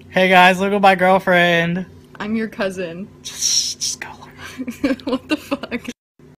Hey guys, look at my girlfriend. I'm your cousin. Just go. What the